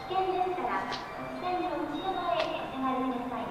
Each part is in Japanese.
危険ですから線の内側へお下がりください。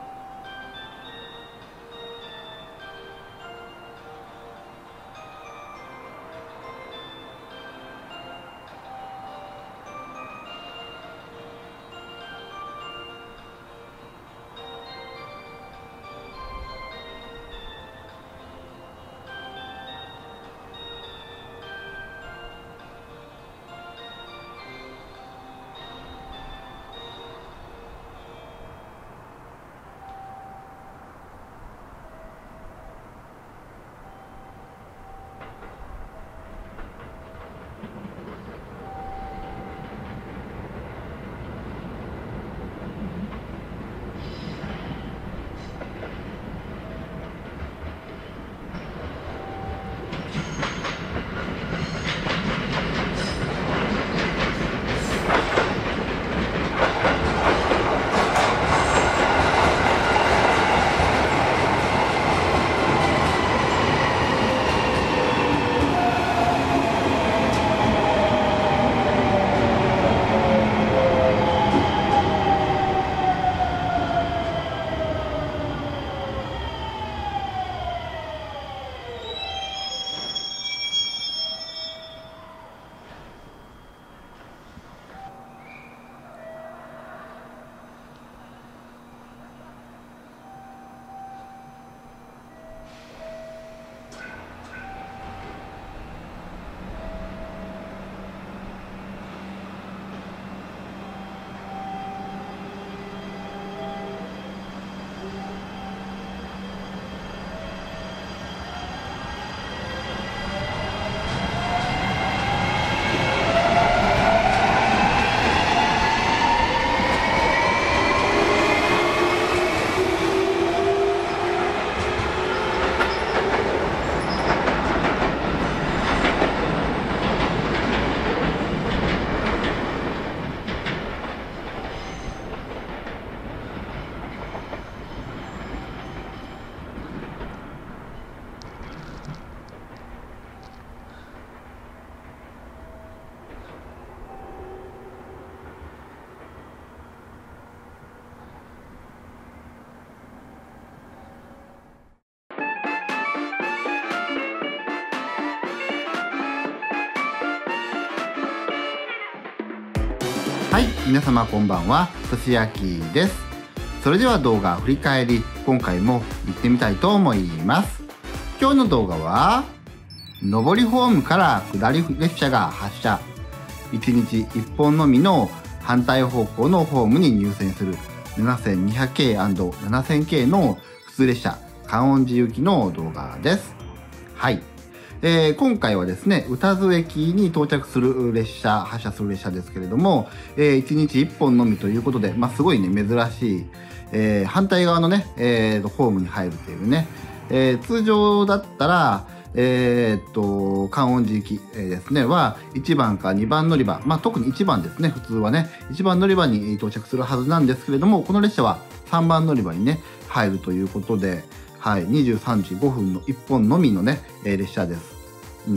はい、皆様こんばんは、としあきです。それでは動画振り返り、今回も行ってみたいと思います。今日の動画は、上りホームから下り列車が発車。1日1本のみの反対方向のホームに入線する 7200系&7000系の普通列車、観音寺行きの動画です。はい。今回はですね、宇多津駅に到着する列車、発車する列車ですけれども、1日1本のみということで、すごいね、珍しい、反対側のね、ホームに入るというね、通常だったら、観音寺行き、ですね、は1番か2番乗り場、特に1番ですね、普通はね、1番乗り場に到着するはずなんですけれども、この列車は3番乗り場にね、入るということで、はい、23時5分の1本のみのね、列車です。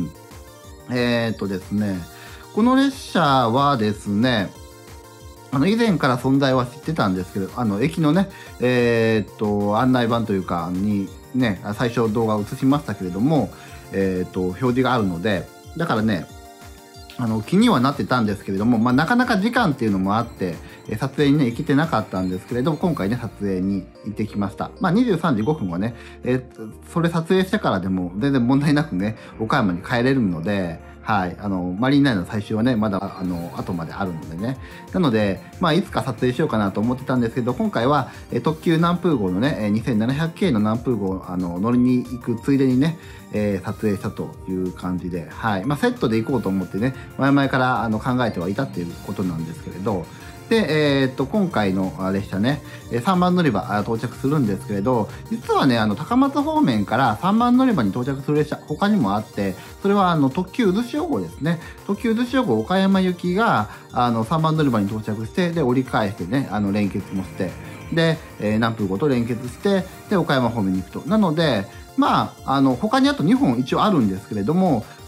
ですね、この列車はですね、以前から存在は知ってたんですけど、駅のね、案内板というかにね、最初動画を映しましたけれども、表示があるので、だからね、気にはなってたんですけれども、なかなか時間っていうのもあって、撮影にね、行けてなかったんですけれども、今回ね、撮影に行ってきました。23時5分はね、それ撮影してからでも全然問題なくね、岡山に帰れるので、はい、マリンライナーの最終はね、まだ、後まであるのでね。なので、いつか撮影しようかなと思ってたんですけど、今回は、特急南風号のね、2700系の南風号、乗りに行くついでにね、撮影したという感じで、はい。セットで行こうと思ってね、前々から考えてはいたっていうことなんですけれど、で、今回の列車ね、3番乗り場到着するんですけれど、実はね、高松方面から3番乗り場に到着する列車、他にもあって、それは特急うずしお号ですね。特急うずしお号岡山行きが、3番乗り場に到着して、で、折り返してね、連結もして、で、南風号と連結して、で、岡山方面に行くと。なので、他にあと2本一応あるんですけれども、こ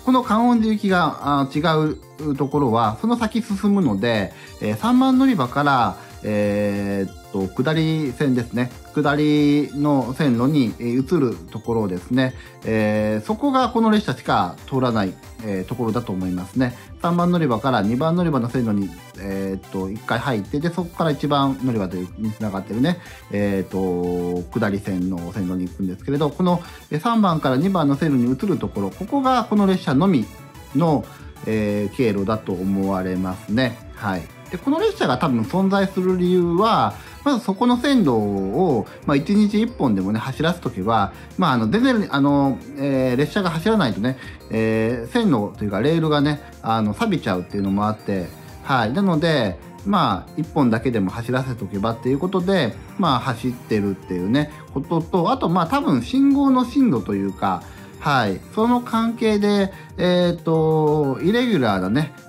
この観音寺行きが違うところは、その先進むので、3番乗り場から、下り線ですね。下りの線路に移るところですね。そこがこの列車しか通らない、ところだと思いますね。3番乗り場から2番乗り場の線路に、1回入って、で、そこから1番乗り場というにつながってるね、下り線の線路に行くんですけれど、この3番から2番の線路に移るところ、ここがこの列車のみの、経路だと思われますね。はい。で、この列車が多分存在する理由は、まずそこの線路を、1日1本でもね、走らせとけば、全然、列車が走らないとね、線路というかレールがね、錆びちゃうっていうのもあって、はい。なので、1本だけでも走らせとけばっていうことで、走ってるっていうね、ことと、あと、多分信号の進路というか、はい。その関係で、イレギュラーなね、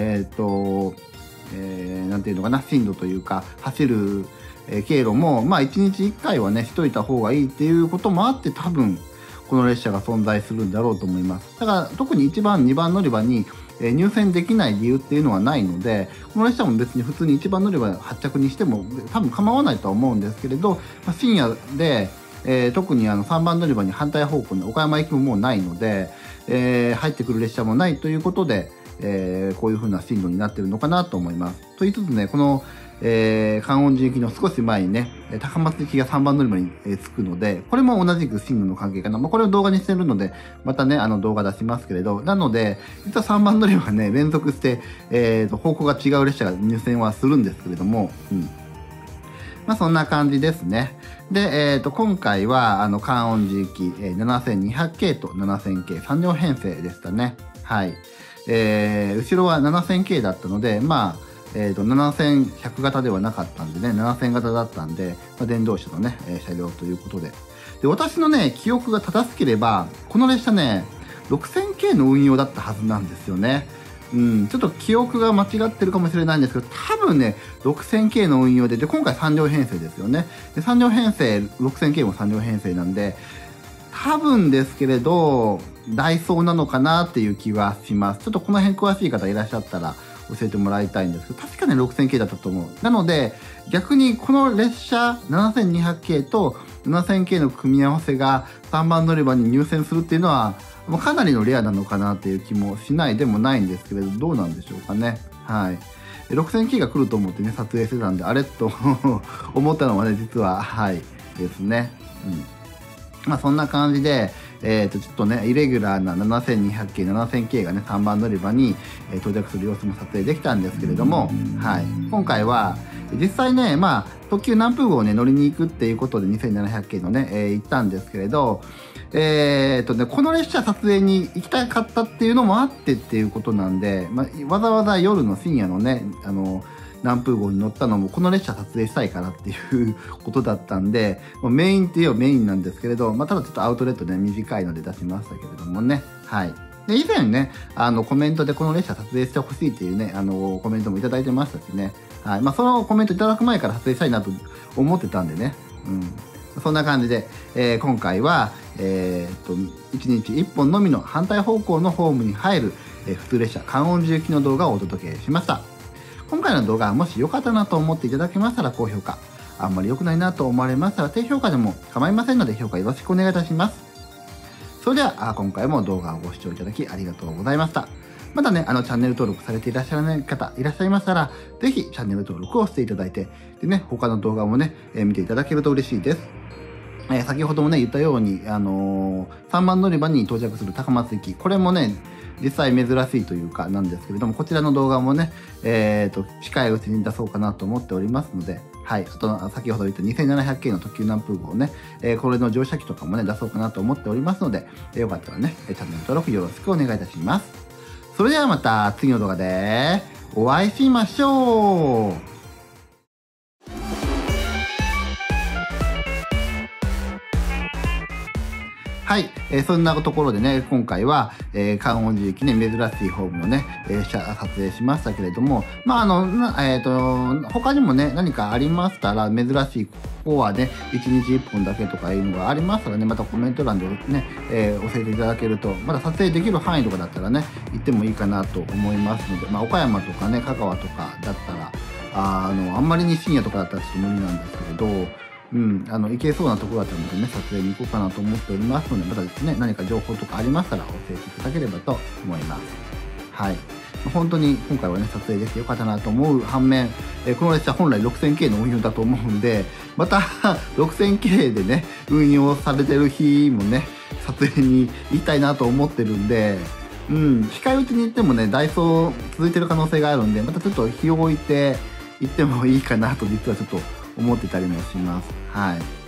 なんていうのかな、進路というか、走る、経路も、1日1回はね、しといた方がいいっていうこともあって、多分、この列車が存在するんだろうと思います。だから、特に1番、2番乗り場に、入線できない理由っていうのはないので、この列車も別に普通に1番乗り場発着にしても、多分構わないとは思うんですけれど、深夜で、特に3番乗り場に反対方向に岡山行きももうないので、入ってくる列車もないということで、こういう風な進路になってるのかなと思います。と言いつつね、この、観音寺行きの少し前にね、高松行きが3番乗り場に、着くので、これも同じく進路の関係かな。これを動画にしてるので、またね、動画出しますけれど、なので、実は3番乗り場はね、連続して、方向が違う列車が入線はするんですけれども、そんな感じですね。で、今回は、観音寺行き、7200系と7000系、3両編成でしたね。はい。後ろは7000系だったので、7100型ではなかったんでね、7000型だったんで、電動車のね、車両ということで。で、私のね、記憶が正しければ、この列車ね、6000系の運用だったはずなんですよね。ちょっと記憶が間違ってるかもしれないんですけど、多分ね、6000系の運用で、今回3両編成ですよね。で、3両編成、6000系も3両編成なんで、多分ですけれど、ダイソーなのかなっていう気はします。ちょっとこの辺詳しい方いらっしゃったら教えてもらいたいんですけど、確かね、6000系だったと思う。なので、逆にこの列車7200系と7000系の組み合わせが3番乗り場に入線するっていうのは、かなりのレアなのかなっていう気もしないでもないんですけれど、どうなんでしょうかね。はい。6000系が来ると思ってね、撮影してたんで、あれと思ったのはね、実は、はい、ですね。そんな感じで、ちょっとね、イレギュラーな7200系、7000系がね、3番乗り場に、到着する様子も撮影できたんですけれども、はい。今回は、実際ね、特急南風号をね、乗りに行くっていうことで2700系のね、行ったんですけれど、この列車撮影に行きたかったっていうのもあってっていうことなんで、わざわざ夜の深夜のね、南風号に乗ったのもこの列車撮影したいからっていうことだったんで、メインって言えばメインなんですけれど、ただちょっとアウトレットで短いので出しましたけれどもね。はい。で、以前ね、コメントでこの列車撮影してほしいっていうね、コメントもいただいてましたしね。はい。そのコメントいただく前から撮影したいなと思ってたんでね。そんな感じで、今回は、1日1本のみの反対方向のホームに入る、普通列車観音寺行きの動画をお届けしました。今回の動画はもし良かったなと思っていただけましたら高評価、あんまり良くないなと思われましたら低評価でも構いませんので評価よろしくお願いいたします。それでは今回も動画をご視聴いただきありがとうございました。まだね、チャンネル登録されていらっしゃらない方いらっしゃいましたら、ぜひチャンネル登録をしていただいて、でね、他の動画もね、見ていただけると嬉しいです。先ほどもね、言ったように、3番乗り場に到着する高松行き、これもね、実際珍しいというかなんですけれども、こちらの動画もね、近いうちに出そうかなと思っておりますので、はい。あと、先ほど言った2700系の特急南風号ね、これの乗車機とかもね、出そうかなと思っておりますので、よかったらね、チャンネル登録よろしくお願いいたします。それではまた次の動画でお会いしましょう。 はい、そんなところでね、今回は、観音寺駅ね、珍しいホームのね、撮影しましたけれども、まあ、他にもね、何かありましたら、珍しい、ここはね、1日1本だけとかいうのがありましたらね、またコメント欄でね、教えていただけると、まだ撮影できる範囲とかだったらね、行ってもいいかなと思いますので、まあ、岡山とかね、香川とかだったら、あんまりに深夜とかだったらちょっと無理なんですけれど、行けそうなところだったのでね、撮影に行こうかなと思っておりますので、またですね、何か情報とかありましたら教えていただければと思います。はい。本当に今回はね、撮影できてよかったなと思う反面、この列車本来 6000K の運用だと思うんで、また6000K でね、運用されてる日もね、撮影に行きたいなと思ってるんで、控え打ちに行ってもね、ダイソー続いてる可能性があるんで、またちょっと日を置いて行ってもいいかなと実はちょっと思ってたりもします。はい。